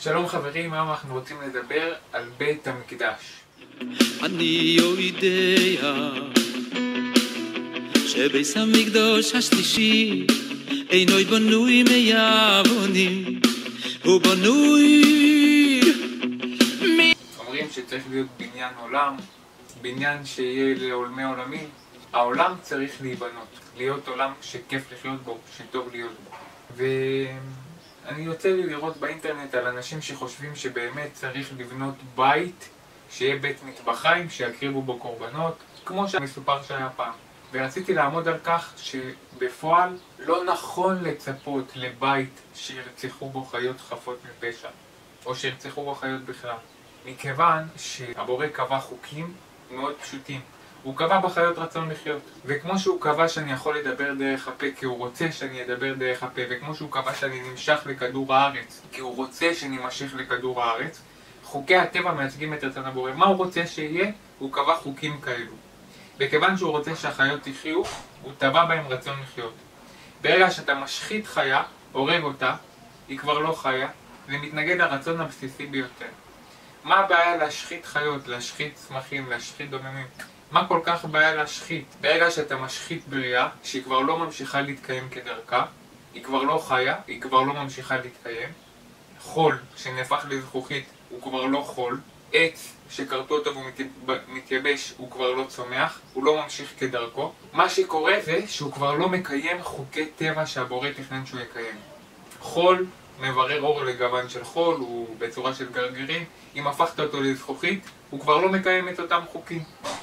שלום חברים, היום אנחנו רוצים לדבר על בית המקדש. אני יודע שבית המקדש השלישי אינו בנוי מאבנים, הוא בנוי אומרים שצריך להיות בניין עולם, בניין שיהיה לעולמי עולמים. העולם צריך להיבנות, להיות עולם שכיף לחיות בו, שטוב להיות בו. ואני יוצא לי לראות באינטרנט על אנשים שחושבים שבאמת צריך לבנות בית שיהיה בית מטבחיים, שיקריבו בו קורבנות, כמו שמסופר שהיה פעם. ורציתי לעמוד על כך שבפועל לא נכון לצפות לבית שירצחו בו חיות חפות מפשע, או שירצחו בו חיות בכלל. מכיוון שהבורא קבע חוקים מאוד פשוטים. הוא קבע בחיות רצון לחיות. וכמו שהוא קבע שאני יכול לדבר דרך הפה כי הוא רוצה שאני אדבר דרך הפה, וכמו שהוא קבע שאני נמשך לכדור הארץ כי הוא רוצה שאני נמשך לכדור הארץ, חוקי הטבע מייצגים את רצון הבורא. מה הוא רוצה שיהיה? הוא קבע חוקים כאלו. וכיוון שהוא רוצה שהחיות יחיו, הוא טבע בהם רצון לחיות. ברגע שאתה משחית חיה, הורג אותה, היא כבר לא חיה, זה מתנגד לרצון הבסיסי ביותר. מה הבעיה להשחית חיות, להשחית צמחים, להשחית דוממים? מה כל כך בעיה להשחית? ברגע שאתה משחית בריאה, שהיא כבר לא ממשיכה להתקיים כדרכה, היא כבר לא חיה, היא כבר לא ממשיכה להתקיים. חול שנהפך לזכוכית הוא כבר לא חול. עץ שקרטו אותו והוא מתייבש הוא כבר לא צומח, הוא לא ממשיך כדרכו. מה שקורה זה שהוא כבר לא מקיים חוקי טבע שהבורא תכנן שהוא יקיים. חול מברר אור לגוון של חול, הוא בצורה של גרגירים. אם הפכת אותו לזכוכית, הוא כבר לא מקיים את אותם חוקים.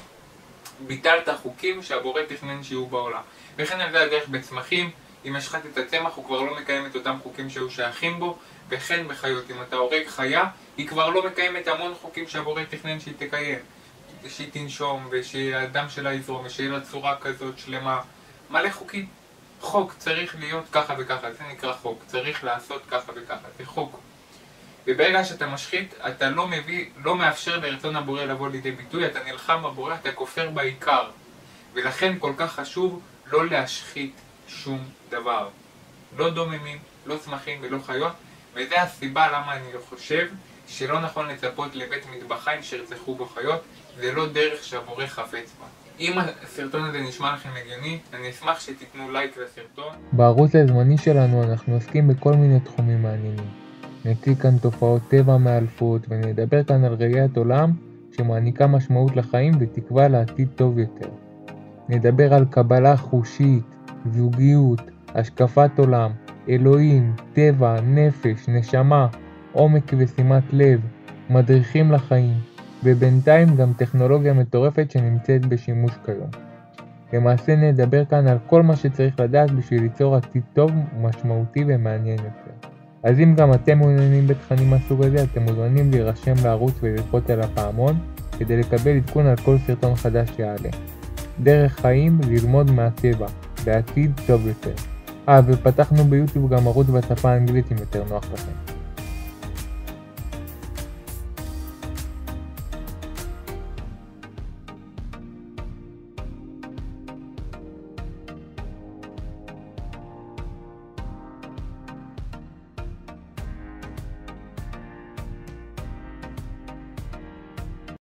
ביטלת חוקים שהבורא תכנן שיהיו בעולם. וכן על זה הדרך בצמחים, אם השחת את הצמח הוא כבר לא מקיים את אותם חוקים שהיו שייכים בו. וכן בחיות, אם אתה הורג חיה, היא כבר לא מקיימת המון חוקים שהבורא תכנן שהיא תקיים. שהיא תנשום, ושהדם שלה יזרום, ושיהיה לה צורה כזאת שלמה. מלא חוקים. חוק צריך להיות ככה וככה, זה נקרא חוק. צריך לעשות ככה וככה, זה חוק. וברגע שאתה משחית, אתה לא מאפשר לרצון הבורא לבוא לידי ביטוי, אתה נלחם בבורא, אתה כופר בעיקר. ולכן כל כך חשוב לא להשחית שום דבר. לא דוממים, לא צמחים ולא חיות. וזה הסיבה למה אני חושב שלא נכון לצפות לבית מטבחיים שירצחו בו חיות. זה לא דרך שהבורא חפץ בה. אם הסרטון הזה נשמע לכם הגיוני, אני אשמח שתיתנו לייק לסרטון. בערוץ הזמני שלנו אנחנו עוסקים בכל מיני תחומים מעניינים. נציג כאן תופעות טבע מאלפות ונדבר כאן על ראיית עולם שמעניקה משמעות לחיים ותקווה לעתיד טוב יותר. נדבר על קבלה חושית, זוגיות, השקפת עולם, אלוהים, טבע, נפש, נשמה, עומק ושימת לב, מדריכים לחיים, ובינתיים גם טכנולוגיה מטורפת שנמצאת בשימוש כיום. למעשה נדבר כאן על כל מה שצריך לדעת בשביל ליצור עתיד טוב, משמעותי ומעניין יותר. אז אם גם אתם מעוניינים בתכנים מהסוג הזה, אתם מוזמנים להירשם לערוץ וללחוץ על הפעמון כדי לקבל עדכון על כל סרטון חדש שיעלה. דרך חיים ללמוד מהטבע, בעתיד טוב יותר. ופתחנו ביוטיוב גם ערוץ בשפה האנגלית אם יותר נוח לכם.